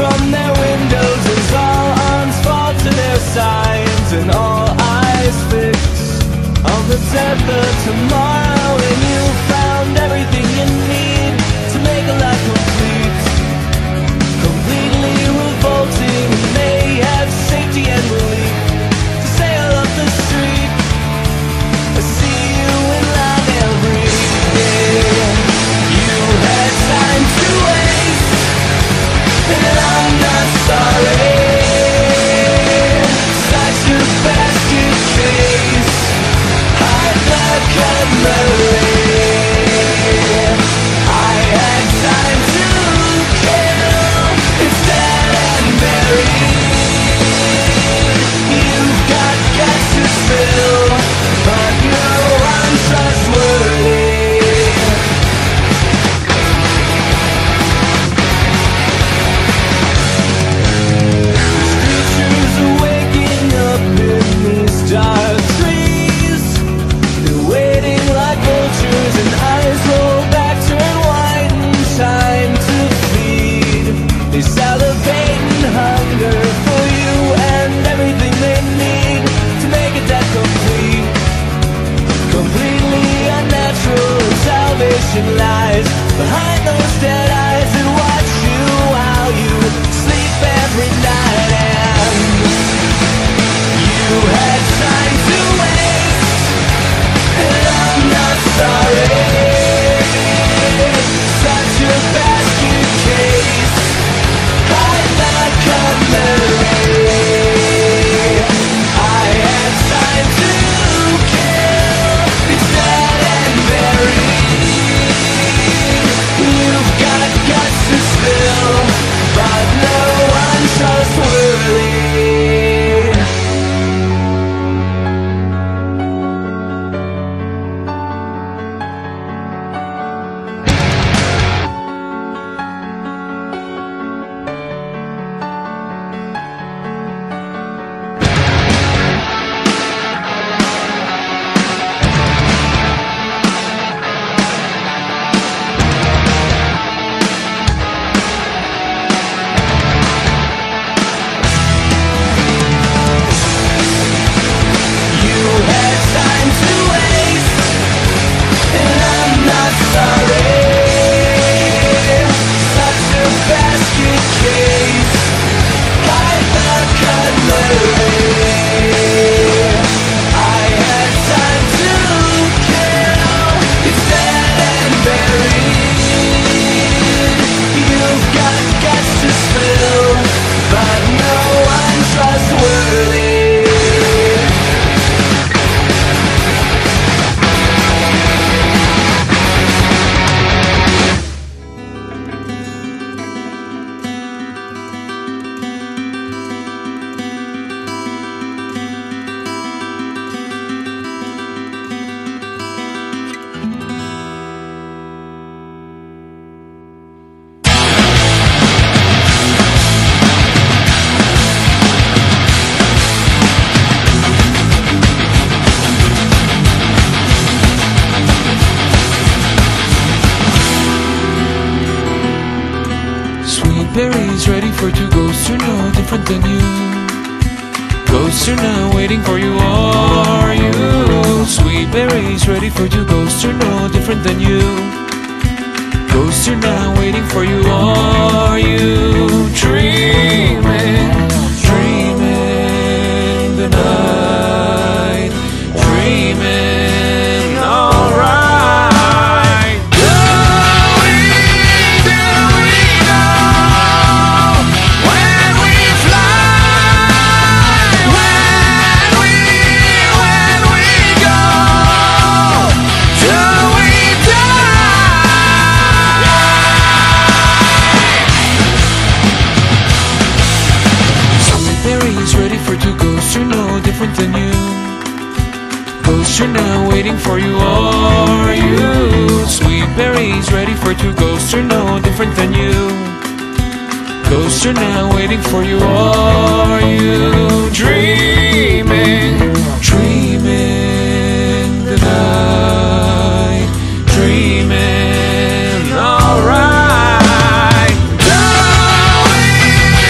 from their windows as all arms fall to their sides, and all eyes fixed on the death of tomorrow. And you found everything you need to make a life complete, completely revolting. And they have safety and relief to sail up the street. I see you in line every day. You had time to waste, and I'm not sorry. Such a basket case, hide like a Marie. I had time to kill instead and bury. You've got guts to spill, but no untrustworthy. Creatures are waking up in these dark trees. They're waiting like vultures, and eyes roll back, turn white in time to feed. They salivate and hunger for you and everything they need to make it that complete. Completely unnatural, and salvation lies behind those dead eyes that watch you while you sleep every night. And you had time to waste, and I'm not sorry. Such a basket case, hide like a Marie. I had time to kill instead and bury. You've got guts to spill, but no untrustworthy. You had time to waste, and I'm not sorry. Such a basket case, hide the cutlery. I had time to kill instead and bury. You've got guts to spill, but no untrustworthy. Sweet berries ready for two ghosts are no different than you. Ghosts are now waiting for you, are you? Sweet berries ready for two ghosts are no different than you. Ghosts are now waiting for you, are you? Dreaming, dreaming the night, dreaming alright. Do we know when we fly, when we go? Do we die? Sweet berries ready for two ghosts are no different than you. Ghosts are now waiting for you, are you? Sweet berries ready for two ghosts are no different than you. Ghosts are now waiting for you, are you? Dreaming, dreaming the night, dreaming alright. Do we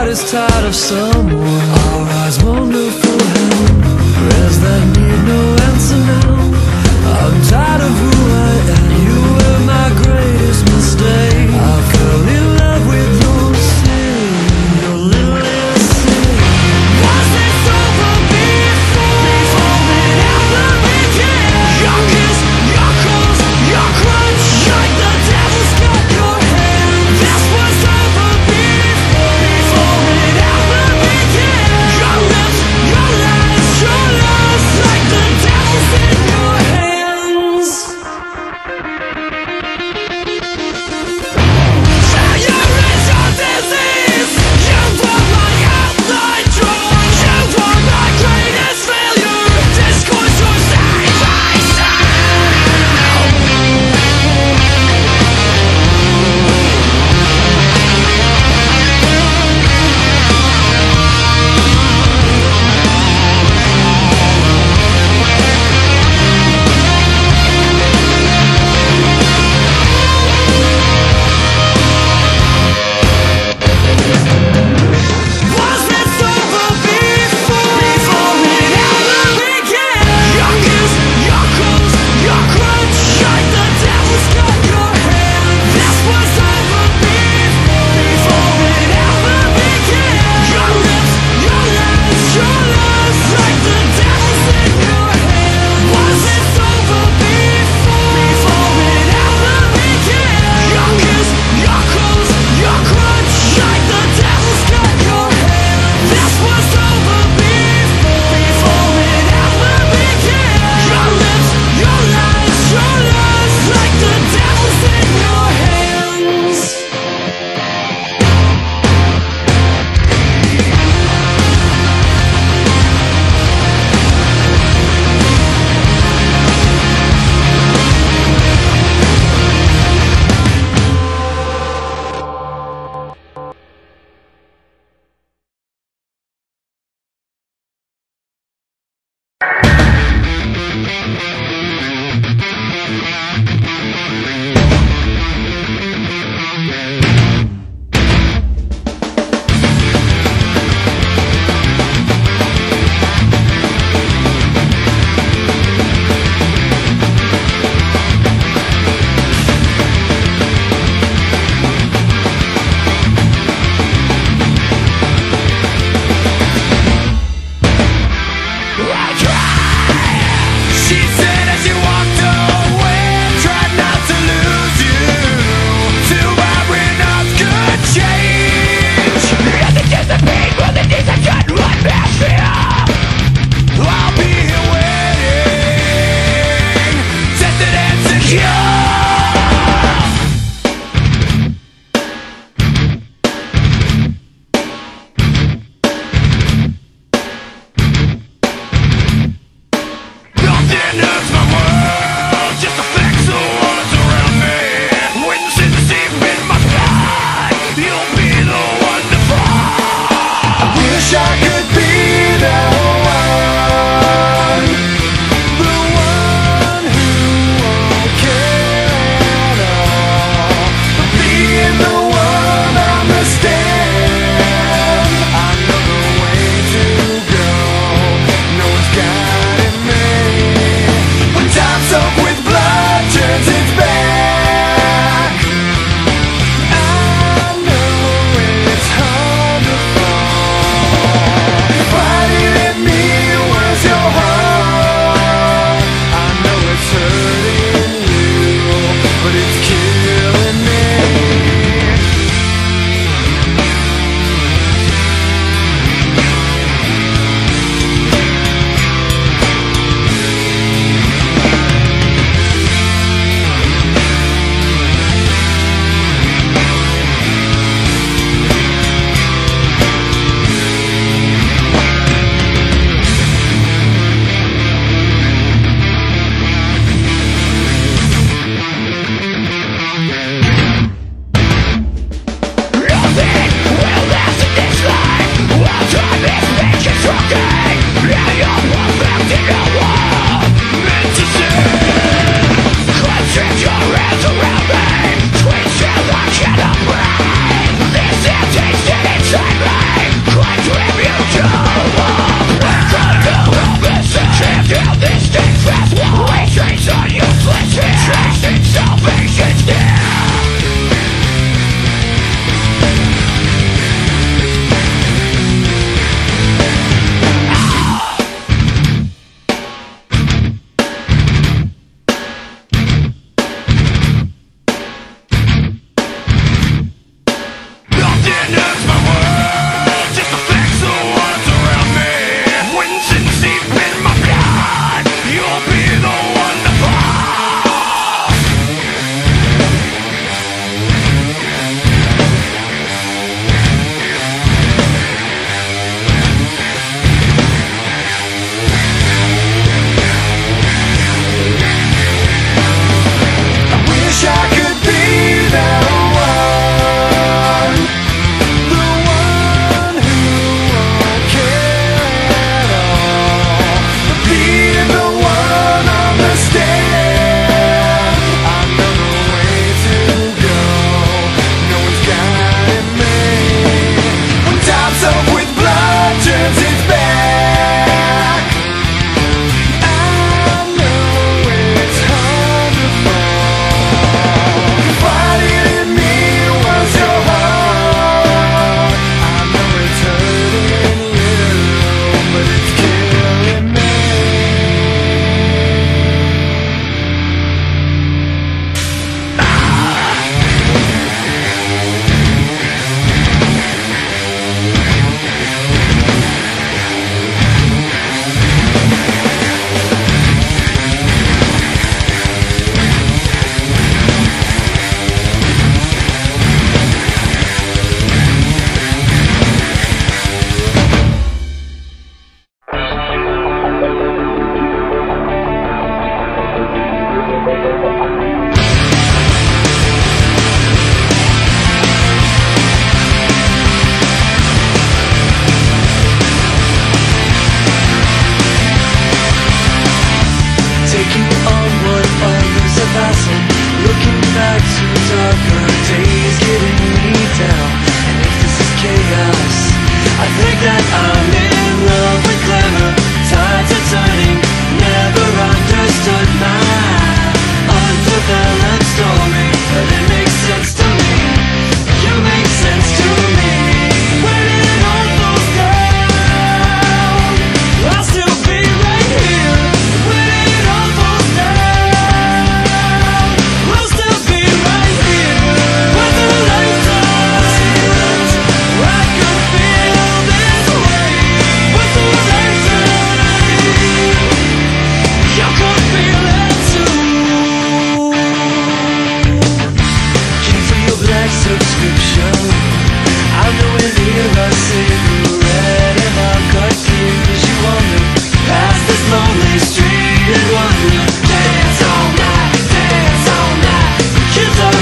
is tired of someone. Our eyes wander for help. Prayers that need no answer now. I'm tired of who I am. You were my greatest mistake. I've fell in love with your sin, your little sin. Was this over before it ever began? Your kiss, your calls, your crunch, like the devil's got your hand. This was over before it ever began. Your lips, your lies, your loss, like the devil's in your hands.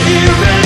be ready.